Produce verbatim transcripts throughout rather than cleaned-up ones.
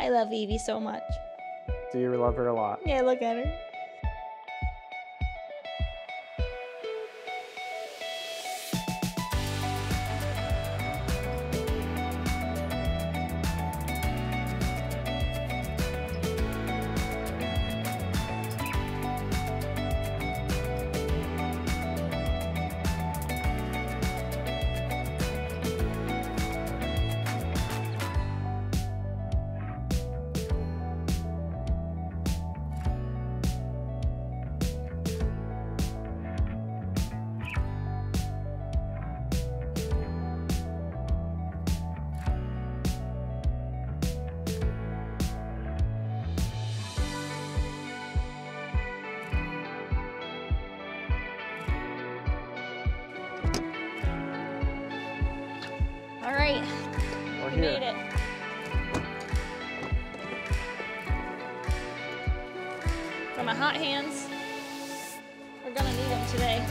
I love Evie so much. Do you love her a lot? Yeah, look at her. All right, We're we here. made it. For my hot hands, we're gonna need them today.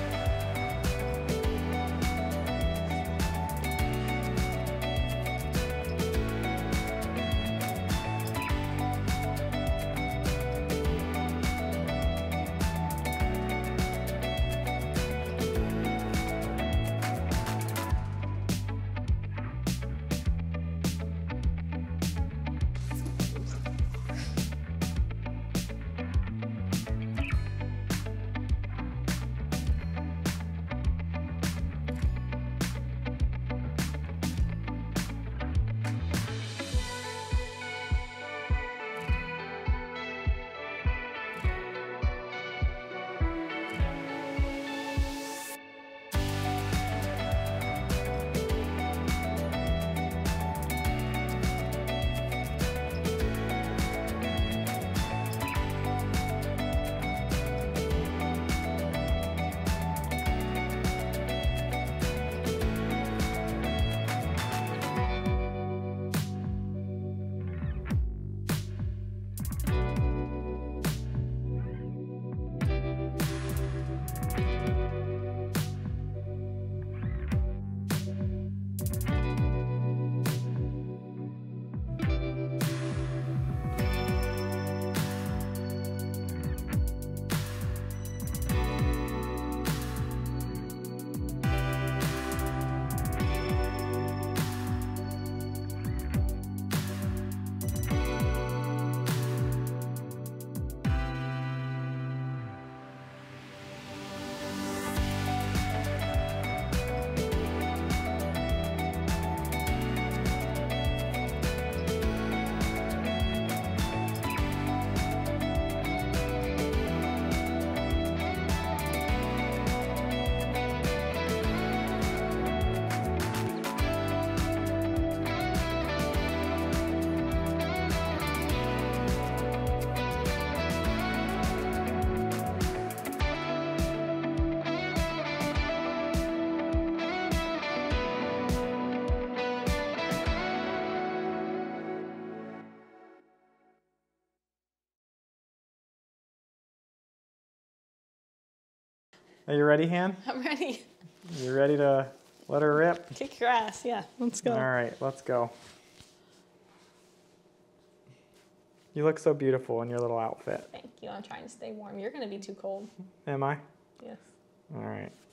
Are you ready, Han? I'm ready. You ready to let her rip? Kick your ass, yeah, let's go. All right, let's go. You look so beautiful in your little outfit. Thank you, I'm trying to stay warm. You're gonna be too cold. Am I? Yes. All right.